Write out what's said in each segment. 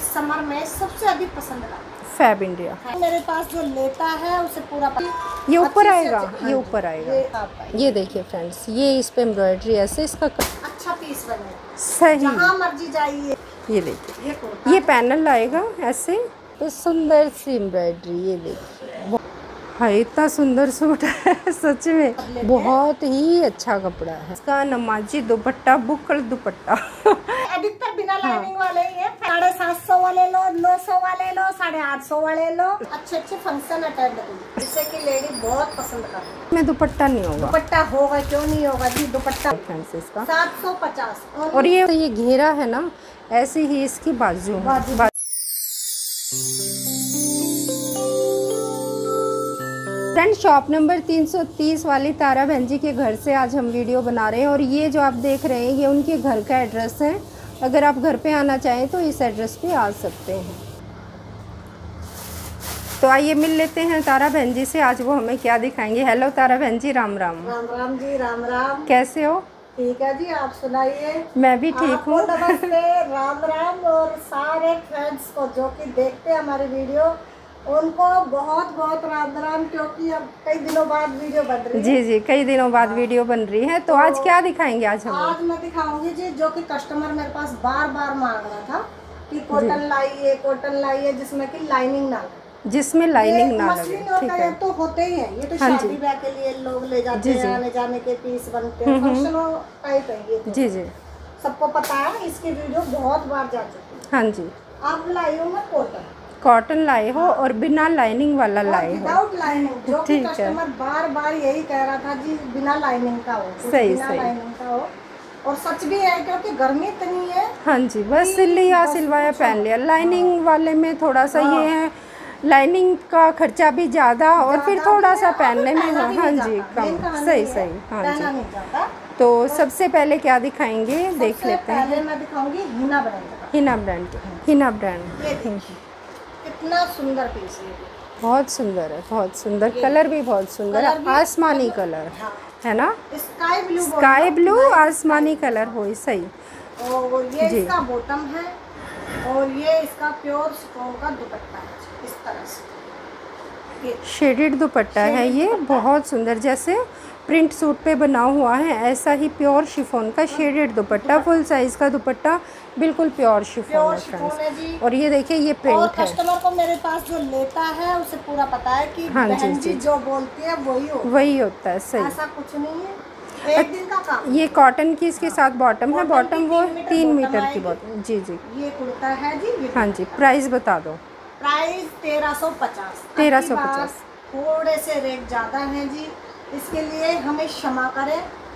इस समर में सबसे अधिक पसंद आता है फैब इंडिया। मेरे पास जो लेता है उसे पूरा ये ऊपर आएगा, ये ऊपर आएगा। ये देखिए फ्रेंड्स, ये इस पे एम्ब्रॉयडरी ऐसे इसका अच्छा पीस बने सही, जहाँ मर्जी जाइए। ये देखिए, ये पैनल आएगा ऐसे, तो सुंदर सी एम्ब्रॉयडरी। ये देखिए, हाँ इतना सुंदर सूट है सच में, बहुत ही अच्छा कपड़ा है। इसका नमाजी दुपट्टा, बुकल दुपट्टा अधिकतर बिना लाइनिंग वाले ही है। 750 वाले लो, 900 वाले लो, 850 वाले लो। अच्छे अच्छे फंक्शन अटेंड करो, जिससे कि लेडी बहुत पसंद करती है। में दुपट्टा नहीं होगा, दुपट्टा होगा क्यों नहीं होगा जी। दुपट्टा फ्रेंड्स का 750। और ये घेरा है ना, ऐसे ही इसकी बाजू। फ्रेंड शॉप नंबर 330 वाली तारा बहन जी के घर से आज हम वीडियो बना रहे हैं। और ये जो आप देख रहे हैं ये उनके घर का एड्रेस है। अगर आप घर पे आना चाहें तो इस एड्रेस पे आ सकते हैं। तो आइए मिल लेते हैं तारा बहन जी से, आज वो हमें क्या दिखाएंगे। हेलो तारा बहन जी, राम राम। राम राम जी, राम राम। कैसे हो? ठीक है जी, आप सुनाइए। मैं भी ठीक हूँ। नमस्ते, राम राम। और सारे फ्रेंड्स को जो कि देखते हैं हमारी वीडियो, उनको बहुत बहुत राम राम, क्योंकि अब कई दिनों बाद वीडियो बन रही है। जी जी, कई दिनों बाद वीडियो बन रही है। तो आज क्या दिखाएंगे आज हम? आज मैं दिखाऊंगी जी, जो कि कस्टमर मेरे पास बार बार मांग रहा था कि कॉटन लाइए, कॉटन लाइए जिसमें कि लाइनिंग ना लगे। जिसमें लाइनिंग ना लगे, ठीक है। तो होते ही हैं, ये तो शादी ब्याह के लिए लोग ले जाते हैं, आने जाने के पीस बनते हैं, फंक्शन टाइप है ये तो। जी जी, सबको पता है, इसकी वीडियो बहुत बार जा चुकी है। हाँ जी। आप लाई हो मैं कॉटन लाए हो और बिना लाइनिंग वाला लाए हो। विदाउट लाइनिंग, जो कि कस्टमर बार बार यही कह रहा था जी बिना लाइनिंग का हो, सही बिना सही लाइनिंग का हो। और सच भी है, क्योंकि गर्मी इतनी है। हाँ जी, बस सिल लिया, सिलवाया, पहन लिया। लाइनिंग वाले में थोड़ा सा ये है, लाइनिंग का खर्चा भी ज़्यादा और फिर थोड़ा सा पहनने में हाँ जी कम। सही सही, हाँ जी। तो सबसे पहले क्या दिखाएंगे, देख लेते हैं। पहले मैं दिखाऊंगी हिना ब्रांड का। Hina brand, Hina brand. कितना सुंदर पीस है, बहुत सुंदर है, बहुत सुंदर। कलर भी बहुत सुंदर है, आसमानी कलर है ना, स्काई ब्लू आसमानी कलर हो सही। और ये इसका बॉटम है और ये इसका प्योर शिफॉन का दुपट्टा है। इस तरह से शेडेड दुपट्टा है ये, बहुत सुंदर। जैसे प्रिंट सूट पे बना हुआ है ऐसा ही प्योर शिफॉन का शेडेड दुपट्टा, फुल साइज का दुपट्टा, बिल्कुल प्योर शिफॉन है फ्रेंड्स। और ये देखिए ये प्रिंट है। कस्टमर को मेरे पास जो लेता है उसे पूरा पता है कि बहन जी जो बोलती है वही होता है। सही, ऐसा कुछ नहीं है, एक दिन का काम। ये कॉटन की इसके साथ बॉटम है, बॉटम वो 3 मीटर की बॉटम। जी जी, ये कुर्ता है जी। हाँ जी, प्राइस बता दो। प्राइस 1350। 1350। थोड़े से रेट ज़्यादा हैं जी, इसके लिए हमें क्षमा करें।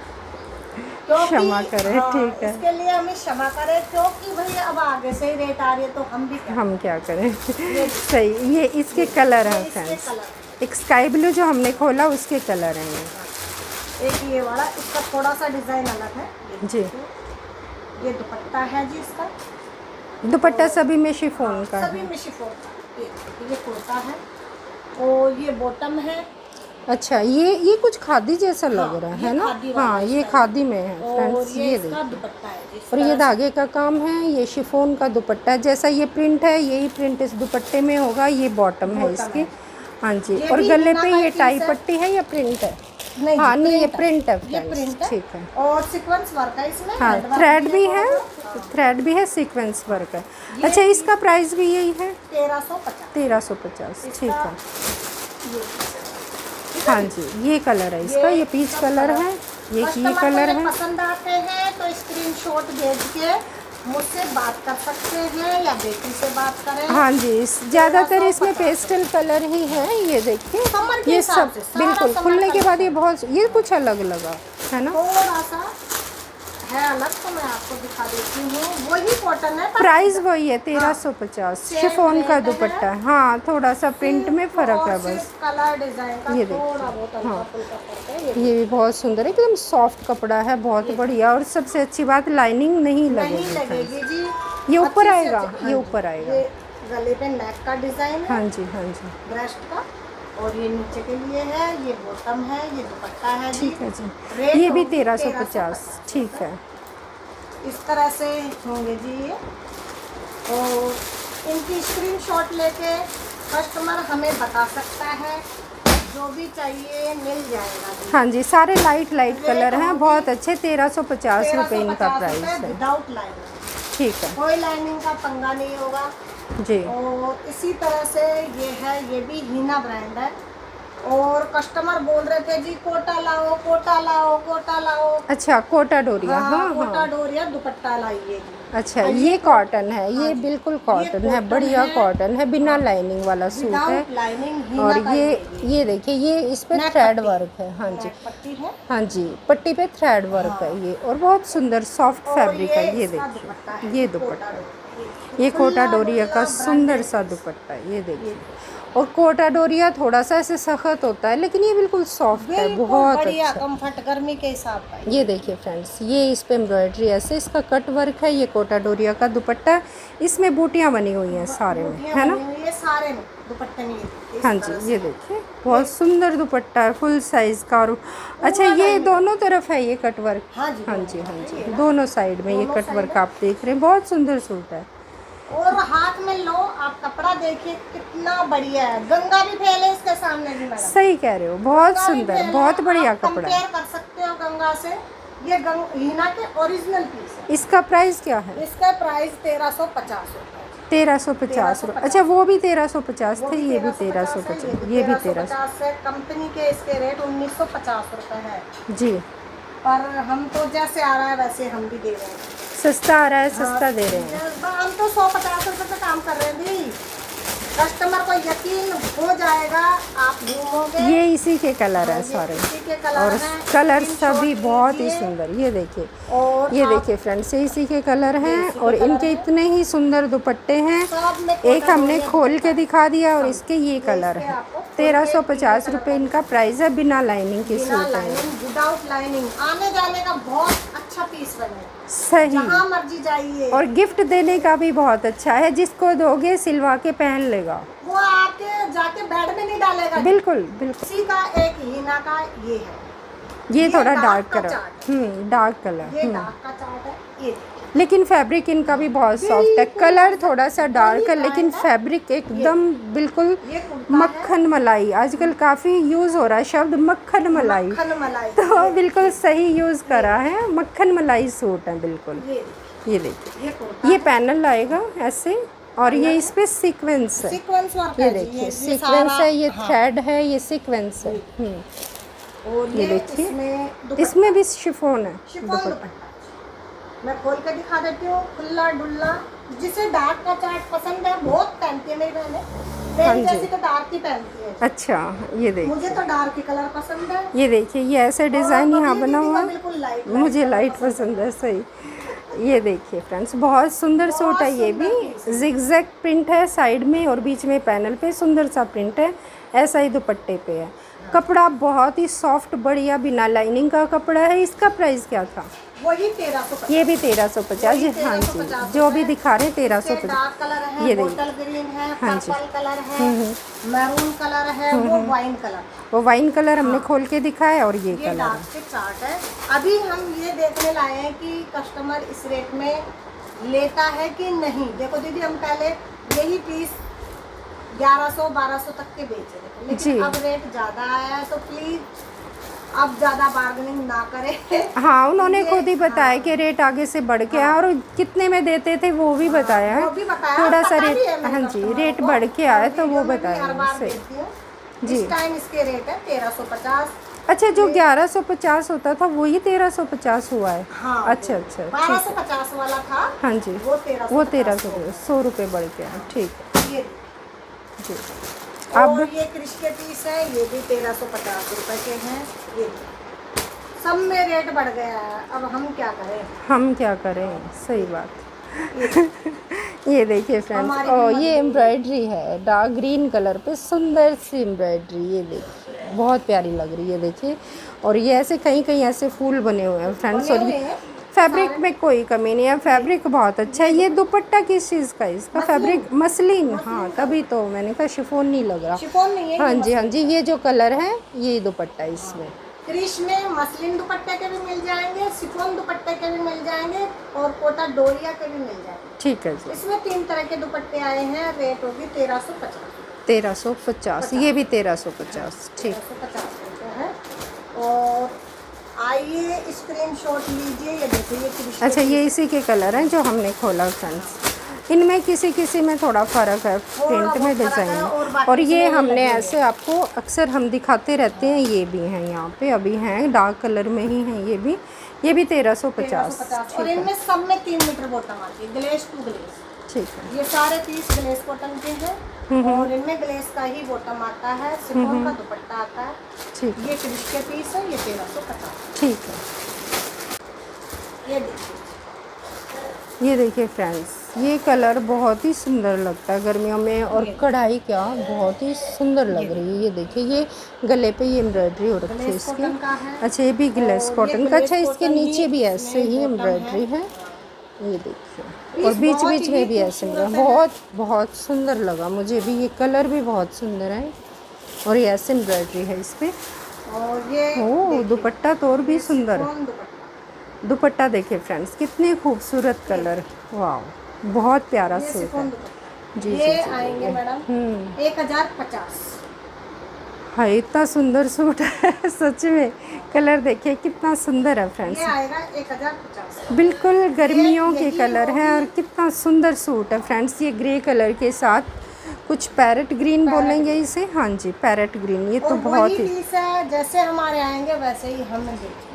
क्षमा करें, ठीक है। इसके लिए हमें क्षमा करें, क्योंकि भाई अब आगे से ही रेट आ रही है तो हम क्या करें। सही, ये इसके कलर हैं फ्रेंड्स। एक स्काई ब्लू जो हमने खोला उसके कलर हैं ये। एक ये वाला, इसका थोड़ा सा डिज़ाइन अलग है जी। ये दुपट्टा है जी, इसका दुपट्टा सभी में शिफॉन का है। सभी में शिफॉन का। ये कुर्ता है और ये बॉटम है। अच्छा, ये कुछ खादी जैसा लग रहा है ना। हाँ, ये खादी में है फ्रेंड्स। ये देखिए, और ये धागे का काम है, ये शिफॉन का दुपट्टा है। जैसा ये प्रिंट है यही प्रिंट इस दुपट्टे में होगा। ये बॉटम है इसकी, हाँ जी। और गले पे ये टाई पट्टी है या प्रिंट है? नहीं, हाँ नहीं, ये प्रिंट है, ठीक है। और सीक्वेंस वर्क है इसमें। हाँ, थ्रेड भी है, थ्रेड भी है, सीक्वेंस वर्क है। अच्छा, इसका प्राइस भी यही है 1350। ठीक है, हाँ जी। ये कलर है इसका, ये पीच कलर है, ये कलर है। पसंद आते हैं तो स्क्रीनशॉट भेज के मुझसे बात कर सकते हैं या बेटी से बात करें। हाँ जी, ज़्यादातर इसमें पेस्टल कलर ही है। ये देखिए, ये सब बिल्कुल खुलने के बाद ये बहुत, ये कुछ अलग लगा है ना, थोड़ा सा है अलग, तो मैं आपको दिखा देती हूँ। वही कॉटन है, प्राइस वही है 1350। शिफॉन का दुपट्टा है, हाँ थोड़ा सा प्रिंट में फ़र्क है बस, कलर डिजाइन का ये थोड़ा बहुत हल्का फर्क है। ये भी बहुत सुंदर है, एकदम सॉफ्ट कपड़ा है, बहुत बढ़िया। और सबसे अच्छी बात, लाइनिंग नहीं लगेगी जी। ये ऊपर आएगा, ये ऊपर आएगा। गले पे नेक का डिजाइन है, हाँ जी, हाँ जी, ब्रेस्ट का। और ये नीचे के लिए है, ये बॉटम है, ये दुपट्टा है। ठीक है जी, ये भी 1350। ठीक है, इस तरह से होंगे जी ये। और इनकी स्क्रीनशॉट लेके कस्टमर हमें बता सकता है, जो भी चाहिए मिल जाएगा। हाँ जी, सारे लाइट कलर हैं, बहुत अच्छे। 1350 रुपये इनका प्राइस है, विदाउट लाइनिंग। ठीक है, कोई लाइनिंग का पंगा नहीं होगा जी। और इसी तरह से ये है, ये भी हीना ब्रांड है। और कस्टमर बोल रहे थे जी कोटा लाओ, कोटा लाओ, कोटा लाओ। अच्छा, कोटा डोरिया। हाँ, कोटा डोरिया दुपट्टा लाइए। अच्छा, ये कॉटन है, ये बिल्कुल कॉटन है, बढ़िया कॉटन है, बिना लाइनिंग वाला सूट है। और ये देखिए, ये इस पे थ्रेड वर्क है। हाँ जी, पट्टी है। हाँ जी, पट्टी पे थ्रेड वर्क है ये, और बहुत सुंदर सॉफ्ट फैब्रिक है। ये देखिए, ये दुपट्टा, ये कोटा डोरिया का सुंदर सा दुपट्टा है, ये देखिए। और कोटा डोरिया थोड़ा सा ऐसे सख्त होता है, लेकिन ये बिल्कुल सॉफ्ट है, बहुत बढ़िया अच्छा। कंफर्ट गर्मी के हिसाब का। ये देखिए फ्रेंड्स, ये इस पे एम्ब्रॉयडरी ऐसे, इसका कट वर्क है। ये कोटा डोरिया का दुपट्टा, इसमें बूटियां बनी हुई हैं सारे में, है ना? ये सारे में दुपट्टे में। हाँ जी, ये देखिए, बहुत सुंदर दुपट्टा है, फुल साइज का। और अच्छा, ये दोनों तरफ है ये कट वर्क? हाँ जी, हाँ जी, हाँ जी, दोनों साइड में ये कट वर्क आप देख रहे हैं, बहुत सुंदर सूट है। और हाथ में लो आप, कपड़ा देखिए कितना बढ़िया है, गंगा भी फैले इसके सामने भी मैडम। सही कह रहे हो, बहुत सुंदर, बहुत बढ़िया कपड़ा। कंपेयर कर सकते हो गंगा से। ये हीना के ओरिजिनल पीस है। इसका प्राइस क्या है? इसका प्राइस 1350 रुपये। 1350 रुपये। अच्छा, वो भी 1350 थे, ये भी 1350, ये भी 1350 है। कंपनी के इसके रेट 1950 रुपये है जी। पर हम तो जैसे आ रहा है वैसे हम भी दे रहे हैं, सस्ता आ रहा है, सस्ता दे रहे हैं। हम तो 150 रुपये पे काम कर रहे हैं दी। कस्टमर को यकीन हो जाएगा, आप घूमोगे। ये इसी के कलर है सारे, और कलर सभी बहुत ही सुंदर। ये देखिए, और ये देखिए फ्रेंड्स, ये इसी के कलर हैं, और इनके इतने ही सुंदर दुपट्टे हैं। एक हमने खोल के दिखा दिया, और इसके ये कलर है। 1350 रुपये इनका प्राइस है, बिना लाइनिंग के सूट है, विदाउट लाइनिंग। आने जाने का बहुत अच्छा पीस बने, सही, जहाँ मर्जी जाइए। और गिफ्ट देने का भी बहुत अच्छा है, जिसको दोगे सिलवा के पहन लेगा, वो आके जाके बेड में नहीं डालेगा। बिल्कुल बिल्कुल। इसी का एक हीना का ये है, ये थोड़ा डार्क कलर, डार्क कलर, ये डार्क का चार्ट है ये। लेकिन फैब्रिक इनका भी बहुत सॉफ्ट है। कलर थोड़ा सा डार्क है, लेकिन फैब्रिक एकदम बिल्कुल मक्खन मलाई। आजकल काफ़ी यूज़ हो रहा है शब्द मक्खन मलाई, तो बिल्कुल सही यूज़ करा है। मक्खन मलाई सूट है बिल्कुल। ये देखिए, ये पैनल आएगा ऐसे, और ये इस पे सीक्वेंस है। ये देखिए, सीक्वेंस है, ये थ्रेड है, ये सीक्वेंस है। ये देखिए, इसमें भी शिफॉन है। मैं खोल के दिखा देती हूँ, खुला डुल्ला। जिसे डार्क का चार्ट पसंद है बहुत पहनती है मेरी बहनें, जैसे तो डार्क ही पहनती है। अच्छा, ये देखिए, मुझे तो डार्क ही कलर पसंद है। ये देखिए, ये ऐसे डिज़ाइन यहाँ बना हुआ है, बिल्कुल लाइट, मुझे लाइट पसंद है, सही। ये देखिए फ्रेंड्स, बहुत सुंदर सूट है। ये भी जिगजैग प्रिंट है साइड में, और बीच में पैनल पे सुंदर सा प्रिंट है, ऐसा ही दुपट्टे पे है। कपड़ा बहुत ही सॉफ्ट, बढ़िया, बिना लाइनिंग का कपड़ा है। इसका प्राइस क्या था? वही 1350। ये भी 1350। हाँ जी, जो भी दिखा रहे हैं 1350। ये बोतल ग्रीन है, पर्पल कलर है, मैरून कलर है, वो वाइन कलर, वो वाइन कलर हमने खोल के दिखाया, और ये कलर डार्क के चार्ट है। अभी हम ये देखने लाए हैं कि कस्टमर इस रेट में लेता है कि नहीं। देखो दीदी, हम पहले यही पीस 1100-1200 तक के बेच रहे थे, लेकिन अब रेट ज़्यादा आया है, तो प्लीज़ अब ज़्यादा बार्गेनिंग ना करें। हाँ, उन्होंने खुद ही बताया कि रेट आगे से बढ़ के आया, और कितने में देते थे वो भी बताया है। थोड़ा सा रेट, हाँ जी, रेट बढ़ के आया, तो वो बताया सही जी। टाइम इसके रेट है 1350। अच्छा, जो 1150 होता था वही 1350 हुआ है? हाँ, अच्छा अच्छा, 1250 वाला था। हाँ जी, वो 1300, 100 रुपये बढ़ गया। ठीक है जी। अब ये क्रिश के पीस है, ये भी 1350 रुपए के हैं। ये सब में रेट बढ़ गया है, अब हम क्या करें? हम क्या करें, सही बात। ये देखिए फ्रेंड्स, और ये एम्ब्रॉयडरी है डार्क ग्रीन कलर पे, सुंदर सी एम्ब्रॉयडरी। ये देखिए, बहुत प्यारी लग रही है, देखिए। और ये ऐसे कहीं कहीं ऐसे फूल बने हुए हैं फ्रेंड्स, और ये फैब्रिक में कोई कमी नहीं है, फैब्रिक बहुत अच्छा है। ये दुपट्टा किस चीज़ का है? इसका फैब्रिक मसलिन। हाँ, तभी तो मैंने कहा शिफॉन नहीं लग रहा। शिफॉन नहीं है। हाँ जी, हाँ जी, ये जो कलर है, ये दुपट्टा इसमें। क्रिश में मसलिन दुपट्टे के भी मिल जाएंगे, शिफॉन दुपट्टे के भी मिल जाएंगे और कोटा डोरिया के भी मिल जाएंगे। ठीक है जी। इसमें 3 तरह के दुपट्टे आए हैं। रेट होगी 1350। 1350, ये भी 1350। ठीक 1350 है। और आइए स्क्रीनशॉट लीजिए। ये देखिए ये क्रिश। अच्छा, ये इसी के कलर हैं जो हमने खोला फ्रेंड्स। इनमें किसी किसी में थोड़ा फ़र्क है प्रिंट में, डिज़ाइन में। और ये हमने ऐसे आपको अक्सर हम दिखाते रहते हैं। ये भी हैं यहाँ पे, अभी हैं डार्क कलर में ही हैं ये भी 1350। और इनमें सब में 3 मीटर बॉटम आती है, ग्लेस टू ग्लेस। ठीक है। ये सारे पीस ग्लेस कॉटन के हैं और इनमें ग्लेस का ही बॉटम आता है, शिफॉन का दुपट्टा आता है। ठीक, ये क्रिश के पीस है, ये 1350। ठीक है। ये देखिए फ्रेंड्स, ये कलर बहुत ही सुंदर लगता है गर्मियों में। और कढ़ाई क्या बहुत ही सुंदर लग रही है। ये देखिए, ये गले पे ये एम्ब्रॉयडरी हो रखी है इसकी। अच्छा, ये भी ग्लेस कॉटन का। अच्छा, इसके नीचे भी ऐसे ही एम्ब्रॉयडरी है, ये देखिए। और बीच बीच में भी ऐसे बहुत बहुत सुंदर लगा मुझे भी। ये कलर भी बहुत सुंदर है और ये ऐसे एम्ब्रॉयडरी है इस पर। और ये ओह, दुपट्टा तो और भी सुंदर। दुपट्टा देखिए फ्रेंड्स, कितने खूबसूरत कलर। वाह, बहुत प्यारा सूट है जी। ये आएंगे मैडम 1050। हाँ, इतना सुंदर सूट है सच में। कलर देखिए कितना सुंदर है फ्रेंड्स। ये आएगा 1050। बिल्कुल गर्मियों के कलर है और कितना सुंदर सूट है फ्रेंड्स। ये ग्रे कलर के साथ कुछ पैरेट ग्रीन बोलेंगे इसे। हाँ जी, पैरेट ग्रीन। ये तो बहुत ही जैसे हमारे आएंगे वैसे ही हमें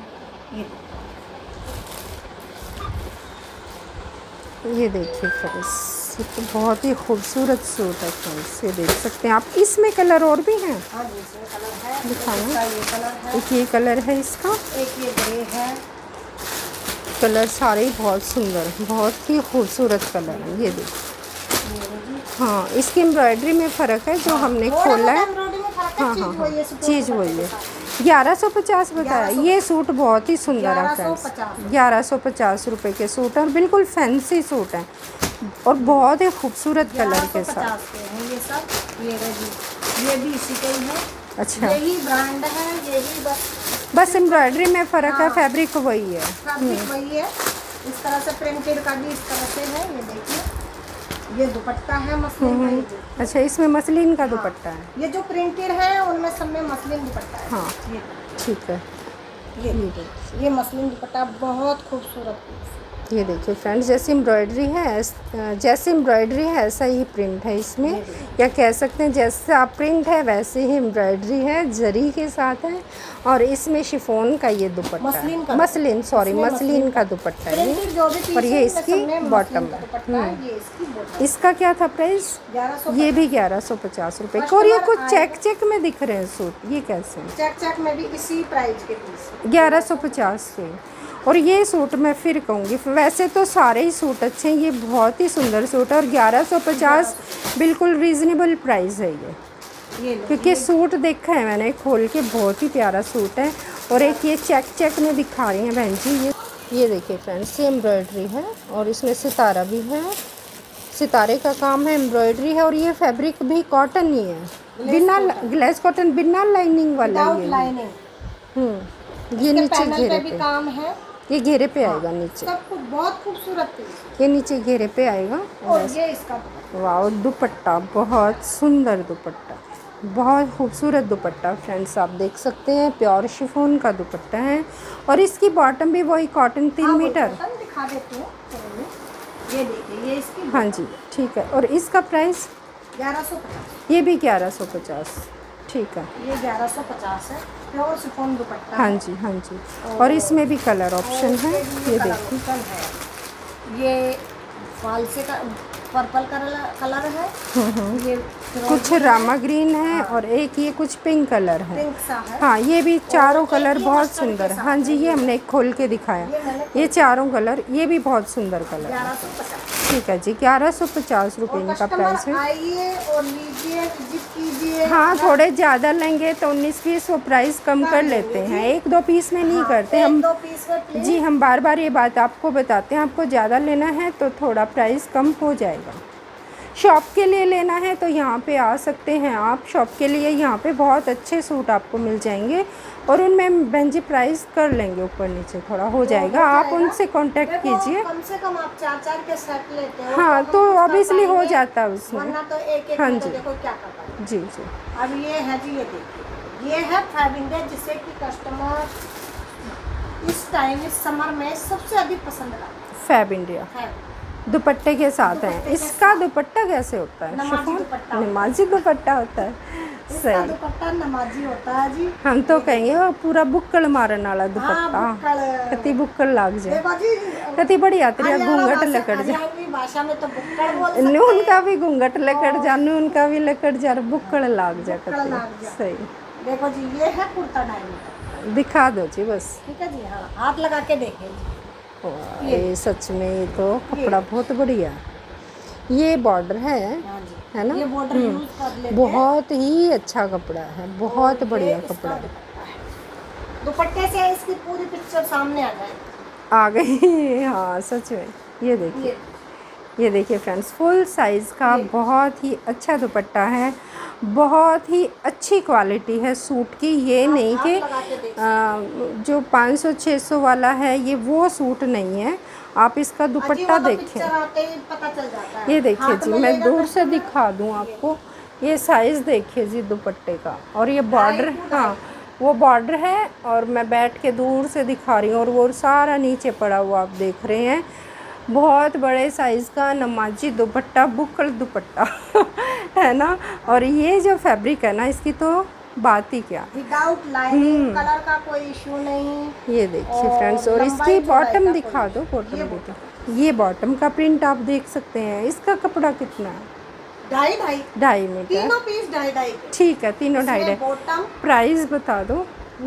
ये देखिए फ्रेंड्स, ये तो बहुत ही खूबसूरत सूट है फ्रेंड्स। ये देख सकते हैं आप। इसमें कलर और भी हैं। हाँ जी, इसमें कलर है। दिखाना। ये कलर है, एक ये कलर है इसका, एक ये ग्रे है। कलर सारे ही बहुत सुंदर, बहुत ही खूबसूरत कलर है। ये देखिए। हाँ, इसकी एम्ब्रॉयडरी में फ़र्क है जो हमने खोला है। हाँ, चीज़ वही है। 1150 बताया। ये सूट बहुत ही सुंदर है फ्रेंड्स। 1150 रुपये के सूट और बिल्कुल फैंसी सूट है और बहुत ही खूबसूरत कलर के साथ। ये सब ये भी इसी का ही है। अच्छा, यही ब्रांड है, यही बस एम्ब्रॉयडरी में फ़र्क है, फैब्रिक वही है। फैब्रिक वही है। इस तरह से प्रिंटेड का भी इस तरह से है। ये देखिए, ये दुपट्टा है मसलिन का। अच्छा, इसमें मसलिन का दुपट्टा है। ये जो प्रिंटेड है उनमें सब में मसलिन दुपट्टा है। हाँ, ठीक है। ये मसलिन दुपट्टा बहुत खूबसूरत। ये देखिए फ्रेंड्स, जैसे एम्ब्रॉयडरी है ऐसा ही प्रिंट है इसमें, या कह सकते हैं जैसा प्रिंट है वैसे ही एम्ब्रॉयडरी है, जरी के साथ है। और इसमें शिफॉन का ये दुपट्टा है, मसलिन का दुपट्टा है ये। और ये इसकी बॉटम है। इसका क्या था प्राइस? ये भी 1150 रुपये। और ये कुछ चेक में दिख रहे हैं सूट, ये कैसे? चेक में भी इसी प्राइस के 1150 के। और ये सूट मैं फिर कहूँगी, वैसे तो सारे ही सूट अच्छे हैं, ये बहुत ही सुंदर सूट है। और 1150 बिल्कुल रीज़नेबल प्राइस है ये, क्योंकि सूट देखा है मैंने खोल के, बहुत ही प्यारा सूट है। और एक ये चेक में दिखा रही हैं बहन जी। ये देखिए फ्रेंड्स, ये एम्ब्रॉयडरी है और इसमें सितारा भी है, सितारे का काम है, एम्ब्रॉयडरी है। और ये फैब्रिक भी कॉटन ही है, बिना ग्लेस कॉटन, बिना लाइनिंग वाला ये नीचे घेरे पे काम है। ये घेरे पे आएगा नीचे, सब कुछ बहुत खूबसूरत है। ये नीचे घेरे पे आएगा। और ये इसका वाह, दुपट्टा बहुत सुंदर, दुपट्टा बहुत खूबसूरत दुपट्टा फ्रेंड्स, आप देख सकते हैं। प्योर शिफॉन का दुपट्टा है और इसकी बॉटम भी वही कॉटन 3 मीटर। दिखा देती हूँ, ये देखिए, ये इसकी। हाँ जी, ठीक है। और इसका प्राइस 1150। ये भी 1150, ठीक है। ये 1150 है, प्योर शिफॉन दुपट्टा। हाँ जी, हाँ जी। और इसमें भी कलर ऑप्शन है, ये देखिए। ये फालसे का पर्पल कलर है। ये कुछ रामा ग्रीन है और एक ये कुछ पिंक कलर है। पिंक सा है। हाँ, ये भी चारों कलर बहुत सुंदर है। हाँ जी, ये हमने खोल के दिखाया, ये चारों कलर, ये भी बहुत सुंदर कलर है। 1150, ठीक है जी। 1150 रुपये इनका प्राइस है। आइए और लीजिए, विजिट कीजिए। हाँ, थोड़े ज़्यादा लेंगे तो 19-20 वो प्राइस कम कर लेते हैं, 1-2 पीस में नहीं करते हम जी। हम बार बार ये बात आपको बताते हैं, आपको ज़्यादा लेना है तो थोड़ा प्राइस कम हो जाएगा। शॉप के लिए लेना है तो यहाँ पे आ सकते हैं आप। शॉप के लिए यहाँ पे बहुत अच्छे सूट आपको मिल जाएंगे और उनमें बहन जी प्राइस कर लेंगे, ऊपर नीचे थोड़ा हो जाएगा। आप उनसे कांटेक्ट कीजिए। कम से कम आप 4-4 के सेट लेते हो। हाँ तो ऑब्वियसली हो जाता है उसमें, वरना तो एक हाँ में जी, तो देखो क्या करता है। जी जी। अब ये है जी, ये देखिए, ये है फैब इंडिया, जिसे कि कस्टमर इस टाइम इस समर में सबसे अधिक पसंद करते हैं। फैब इंडिया दुपट्टे के साथ है। इसका दुपट्टा कैसे होता है? नमाजी दुपट्टा, नमाजी दुपट्टा होता है। इसका दुपट्टा नमाजी होता है जी। हम तो कहेंगे वो पूरा बुक्कल मारन वाला दुपट्टा। कति बुक्कल लाग जाए, देखो जी, कति बड़ी यात्रिया घूंघट लकड़ जा, भाषा में तो बुक्कड़ बोलते हैं। नून का भी घूंघट लकड़ जा, नून का भी लकड़ जा, बुक्कड़ लाग जा कति। सही। देखो जी, ये है कुर्ता डायमंड। दिखा दो जी बस। ठीक है जी, हाँ हाथ लगा के देखें जी। ये सच में ये तो कपड़ा बहुत बढ़िया। ये बॉर्डर है ना? ये बॉर्डर यूज कर लेते हैं। बहुत ही अच्छा कपड़ा है, बहुत बढ़िया कपड़ा है। दुपट्टे से इसकी पूरी पिक्चर सामने आ जाए, आ गई। हाँ सच में। ये देखिए फ्रेंड्स, फुल साइज़ का बहुत ही अच्छा दुपट्टा है, बहुत ही अच्छी क्वालिटी है सूट की। ये नहीं कि जो 500-600 वाला है ये वो सूट नहीं है। आप इसका दुपट्टा देखें, पता चल जाता है। ये देखिए जी, मैं दूर से दिखा दूं आपको। ये साइज़ देखिए जी दुपट्टे का, और ये बॉर्डर, हाँ वो बॉर्डर है, और मैं बैठ के दूर से दिखा रही हूँ, और वो सारा नीचे पड़ा हुआ आप देख रहे हैं। बहुत बड़े साइज़ का नमाजी दुपट्टा, बुक्कल दुपट्टा है ना। और ये जो फैब्रिक है ना, इसकी तो बात ही क्या, विदाउट लाइनिंग, कलर का कोई इशू नहीं। ये देखिए फ्रेंड्स, और इसकी बॉटम दिखा दो। बॉटम देखो, ये बॉटम का प्रिंट आप देख सकते हैं। इसका कपड़ा कितना है? 2.5 मीटर। तीनों पीस 2.5। ठीक है, तीनों 2.5। बॉटम प्राइस बता दो।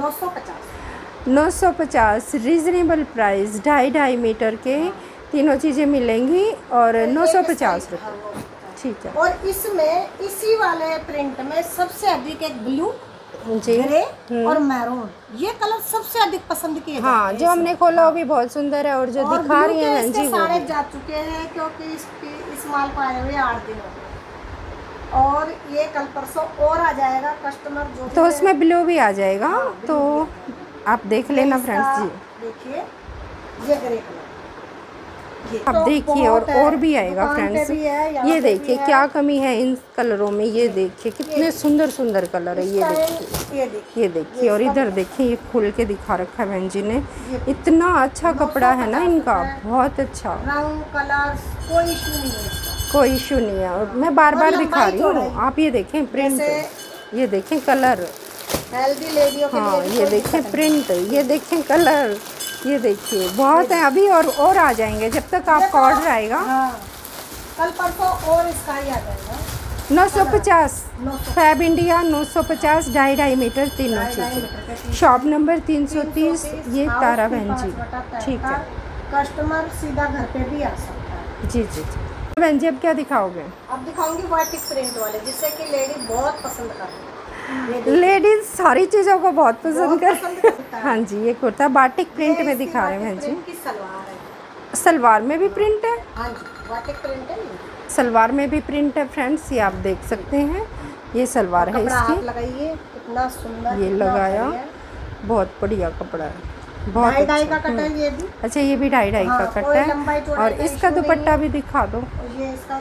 950 रीजनेबल प्राइस। 2.5 मीटर के तीनों चीज़ें मिलेंगी और 950 रुपये। ठीक है। और इसमें इसी वाले प्रिंट में सबसे अधिक एक ब्लू, ग्रे और मैरून, ये कलर सबसे अधिक पसंद किए जाते हैं। हाँ, जो हमने खोला वो भी बहुत सुंदर है, और जो दिखा रही है जी वो सारे जा चुके हैं, क्योंकि इस माल को आए हुए 8 दिन हो गए, और ये कल परसों और आ जाएगा। कस्टमर जो तो उसमें ब्लू भी आ जाएगा। हाँ, तो आप देख लेना फ्रेंड्स जी। देखिए ये ग्रे कलर, आप देखिए, और भी आएगा फ्रेंड्स। ये देखिए क्या कमी है इन कलरों में। ये देखिए कितने सुंदर सुंदर कलर है। ये देखिए, और इधर देखिए, ये खोल के दिखा रखा है बहन जी ने। इतना अच्छा कपड़ा है ना इनका, बहुत अच्छा। रंग कलर कोई इशू नहीं है इसका, कोई इशू नहीं है। और मैं बार बार दिखा रही हूँ, आप ये देखें प्रिंट, ये देखें कलर, हेल्दी लेडियों के लिए। हाँ ये देखें प्रिंट, ये देखें कलर, ये देखिए बहुत है अभी, और आ जाएंगे जब तक आपका ऑर्डर आएगा। हाँ, कल परसों और इसका ही आ जाएगा। 950 फैब इंडिया, 950 2.5 मीटर तीनों चीज़ें। शॉप नंबर 330, ये तारा बहन जी। ठीक है, कस्टमर सीधा घर पे भी आ सकता है। जी जी जी। बहन जी अब क्या दिखाओगे? अब दिखाऊंगी बाटिक प्रिंट वाले, जिससे कि लेडी बहुत पसंद करती है। लेडीज सारी चीज़ों को बहुत पसंद कर। हाँ जी, ये कुर्ता बाटिक प्रिंट में दिखा रहे हैं जी। सलवार है, सलवार में भी प्रिंट है। हाँ जी, बाटिक प्रिंट है। सलवार में भी प्रिंट है फ्रेंड्स, ये आप देख सकते हैं। ये सलवार है इसकी, लगाइए कितना सुंदर, ये लगाया, बहुत बढ़िया कपड़ा है, बहुत ढाई का कट है ये भी। अच्छा, ये भी 2.5 का कट है। और इसका दुपट्टा भी दिखा दो। ये इसका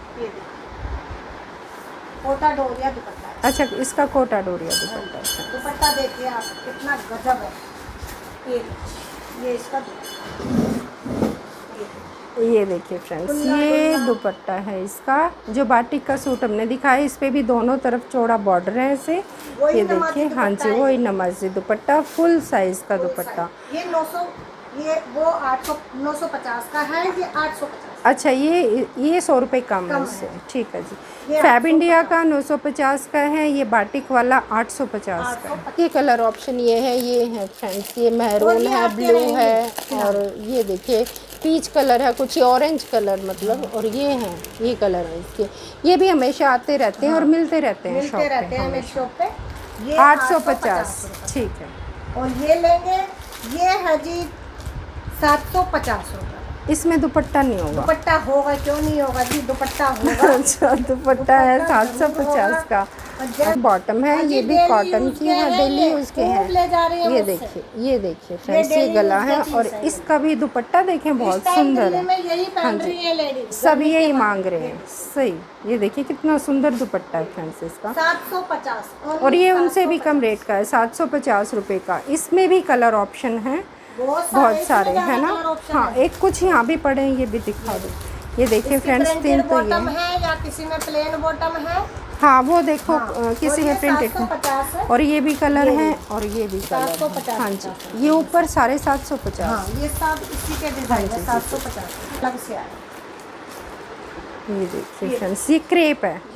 कोटा डोरिया दुपट्टा है। अच्छा, इसका कोटा डोरिया दुपट्टा है। दुपट्टा देखिए आप, कितना गजब है। ये इसका ये देखिए फ्रेंड्स, ये दुपट्टा है इसका। जो बाटिक का सूट हमने दिखाया, इस पे भी दोनों तरफ चौड़ा बॉर्डर है ऐसे। ये देखिए, हाँ जी, वही नमाजी दुपट्टा, फुल साइज का दुपट्टा। ये 900, ये वो 800, 950 का है, ये 850। अच्छा, ये 100 रुपये कम है इससे। ठीक है जी। फैब इंडिया का 950 का है, ये बाटिक वाला 850 का है। ये कलर ऑप्शन ये है फ्रेंड्स, ये मैरून है, ब्लू है, और ये देखिए पीच कलर है, कुछ ऑरेंज कलर मतलब, और ये कलर है इसके। ये भी हमेशा आते रहते हैं और मिलते रहते हैं शॉप पे। ये 850। ठीक है। और ये लेंगे, ये है जी 750 रुपये। इसमें दुपट्टा नहीं होगा? दुपट्टा होगा, क्यों नहीं होगा जी, दुपट्टा होगा। अच्छा, दुपट्टा है 750 का। बॉटम है, ये भी कॉटन की है, डेली यूज के हैं। ये देखिए, ये देखिए फ्रेंड्स, ये गला है और इसका भी दुपट्टा देखें बहुत सुंदर है। हाँ जी, सब यही मांग रहे हैं, सही। ये देखिए कितना सुंदर दुपट्टा है फ्रेंड्स इसका, 750। और ये उनसे भी कम रेट का है, 750 रुपये का। इसमें भी कलर ऑप्शन है बहुत सारे, है ना। हाँ, एक कुछ यहाँ भी पड़े हैं, ये भी दिखा दो। ये देखिए फ्रेंड्स, 3 तो ये है, या किसी में प्लेन बॉटम है। हाँ, वो देखो किसी में प्रिंटेड है, और ये भी कलर है, और ये भी कलर है। हाँ जी, ये ऊपर 750। हाँ, ये सब इसी के डिजाइन है, 750 अलग से आए। ये देखिए फ्रेंड्स, ये क्रेप है।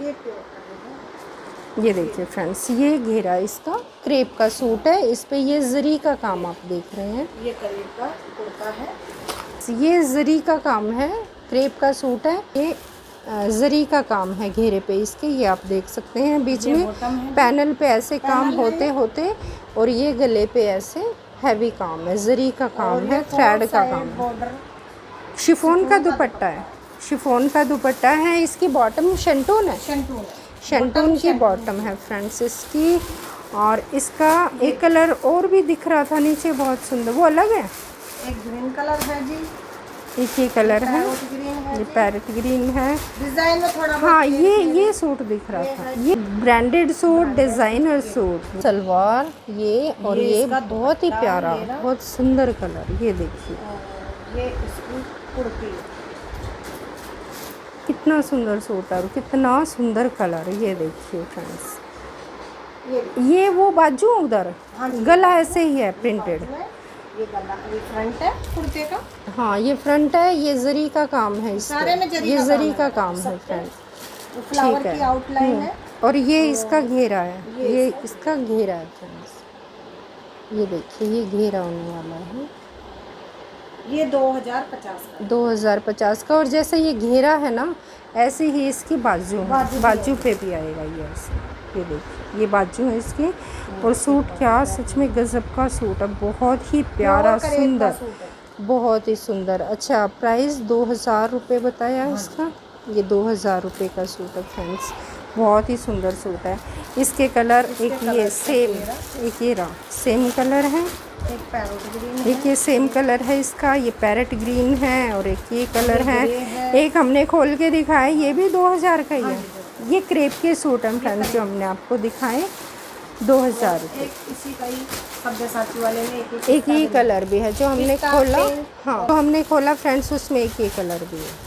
ये देखिए फ्रेंड्स, ये घेरा इसका क्रेप का सूट है, इस पे ये जरी का काम आप देख रहे हैं। ये क्रेप का कुर्ता है, ये जरी का काम है, क्रेप का सूट है। ये जरी का काम है घेरे पे इसके, ये आप देख सकते हैं। बीच में पैनल पे ऐसे काम होते होते, और ये गले पे ऐसे हैवी काम है, जरी का काम है, थ्रेड का काम है। शिफॉन का दुपट्टा है, शिफॉन का दुपट्टा है। इसकी बॉटम शंटून है, शंटून की बॉटम है फ्रेंड्स इसकी। और इसका एक कलर और भी दिख रहा था नीचे, बहुत सुंदर, वो अलग है। एक ग्रीन कलर है जी, एक ये कलर है, ये पैरेट ग्रीन है। डिजाइन में थोड़ा, हाँ, ये सूट दिख रहा था, ये branded suit, designer suit, salwar ये, और ये बहुत ही प्यारा, बहुत सुंदर कलर। ये देखिए, ये इसकी कुर्ती, कितना सुंदर सूट है और कितना सुंदर कलर। ये देखिए फ्रेंड्स, ये वो बाजू उधर, गला ऐसे ही है प्रिंटेड। ये गला, ये फ्रंट है कुर्ते का। हाँ, ये फ्रंट है, ये जरी का काम है इसका, ये जरी का काम है फ्रेंड्स, ठीक है। आउटलाइन है, और ये इसका घेरा है, ये इसका घेरा है फ्रेंड्स। ये देखिए, ये घेरा होने वाला है, ये 2050 का, 2050 का। और जैसे ये घेरा है ना, ऐसे ही इसकी बाजू पे भी आएगा ये ऐसे। ये देखिए, ये बाजू है इसकी। और सूट क्या सच में गजब का सूट है, बहुत ही प्यारा, सुंदर, बहुत ही सुंदर। अच्छा, प्राइस 2000 रुपये बताया इसका। ये 2000 रुपये का सूट है फ्रेंड्स, बहुत ही सुंदर सूट है। इसके कलर, एक ये सेम, एक ये रहा सेम कलर है, एक पैरेट ग्रीन, एक ये सेम कलर है इसका, ये पैरेट ग्रीन है, और एक ये कलर है। एक हमने खोल के दिखाया, ये भी 2000 का ही है। ये क्रेप के सूट हैं फ्रेंड्स जो हमने आपको दिखाए, 2000 रुपये। एक इसी का ही सब्यसाची वाले में एक ही कलर भी है जो हमने खोला। हाँ, तो हमने खोला फ्रेंड्स, उसमें एक ये कलर भी है,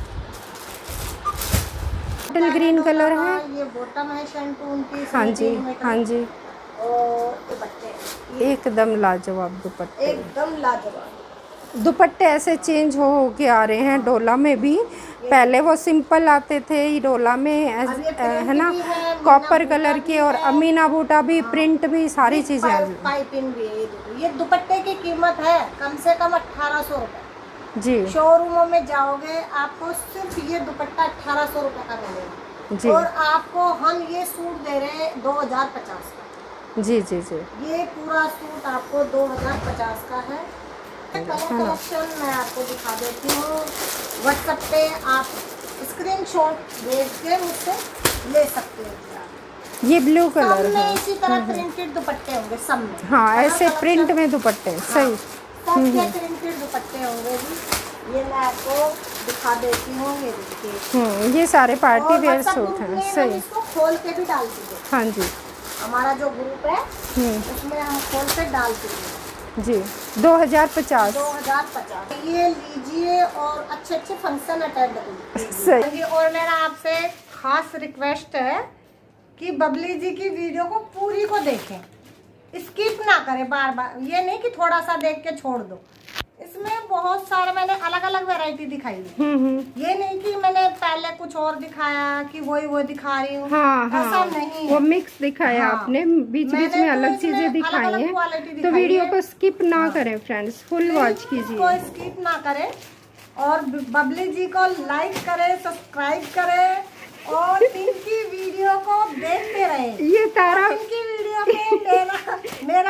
बॉटल ग्रीन कलर है। ये बॉटम है शंटून की। हाँ जी, हाँ जी, और दुपट्टे एकदम लाजवाब दुपट्टे, एकदम लाजवाब दुपट्टे ऐसे चेंज हो के आ रहे हैं डोला में भी। पहले वो सिंपल आते थे डोला में, है ना, कॉपर कलर के, और अमीना बूटा भी, प्रिंट भी, सारी चीज़ें। पाइपिंग भी है। ये दुपट्टे की कीमत है कम से कम 1800 रुपये जी। शोरूमों में जाओगे आपको सिर्फ ये दुपट्टा 1800 रुपये का मिलेगा जी। और आपको हम ये सूट दे रहे हैं 2050 का। जी जी जी, ये पूरा सूट आपको 2050 का है। कलेक्शन मैं आपको दिखा देती हूँ, व्हाट्सएप पे आप स्क्रीनशॉट भेज के मुझसे ले सकते हो। ये ब्लू कलर है, इसी तरह प्रिंटेड दुपट्टे होंगे सब में। हाँ, ऐसे प्रिंट में दुपट्टे, सही, सब प्रिंटेड दुपट्टे होंगे जी। ये मैं आपको दिखा देती हूँ, ये देखिए। ये सारे पार्टी वेयर सूट हैं, सही। इसको खोल के भी डालती हूँ। हाँ जी, हमारा जो ग्रुप है उसमें हम खोल के डालते हैं जी। 2050 ये लीजिए और अच्छे अच्छे फंक्शन अटेंड करिए। सही। और मेरा आपसे खास रिक्वेस्ट है कि बबली जी की वीडियो को पूरी को देखें, स्किप ना करें बार बार। ये नहीं कि थोड़ा सा देख के छोड़ दो, इसमें बहुत सारे मैंने अलग अलग वैरायटी दिखाई है। ये नहीं कि मैंने पहले कुछ और दिखाया कि वो दिखा रही हूँ। हाँ, ऐसा नहीं, वो मिक्स दिखाया आपने, बीच बीच में अलग चीजें दिखाई हैं, तो वीडियो को स्किप ना करें फ्रेंड्स, फुल वॉच कीजिए, को स्किप ना करें। और बबली जी को लाइक करें, सब्सक्राइब करें, और इनकी वीडियो को देखते रहे। ये तारा इनकी वीडियो में मेरा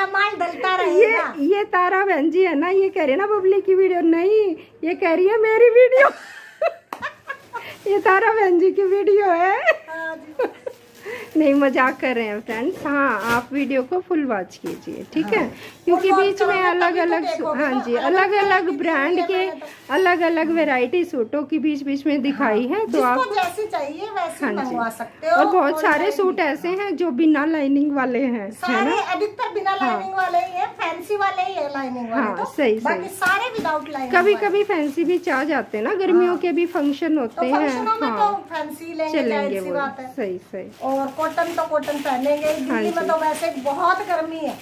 मेरा माल डलता रहेगा। ये तारा बहन जी है ना, ये कह रही है ना बबली की वीडियो, नहीं ये कह रही है मेरी वीडियो। ये तारा बहन जी की वीडियो है। नहीं मजाक कर रहे हैं फ्रेंड्स। हाँ आप वीडियो को फुल वॉच कीजिए, ठीक है, क्योंकि बीच में अलग अलग, हाँ जी, अलग अलग ब्रांड के अलग अलग वैरायटी सूटों की बीच बीच में दिखाई है, तो आप जैसी चाहिए वैसी मंगवा सकते हो। और बहुत सारे सूट ऐसे हैं जो बिना लाइनिंग वाले हैं, है ना, अधिकतर बिना लाइनिंग वाले ही है, फैंसी वाले ही है लाइनिंग वाले। हाँ सही बाकी सारे विदाउट लाइनिंग। कभी कभी फैंसी भी चाह जाते हैं ना, गर्मियों के भी फंक्शन होते हैं, हाँ चलेंगे वो, सही सही। और कॉटन तो कॉटन पहनेंगे, दिल्ली में तो वैसे बहुत गर्मी है।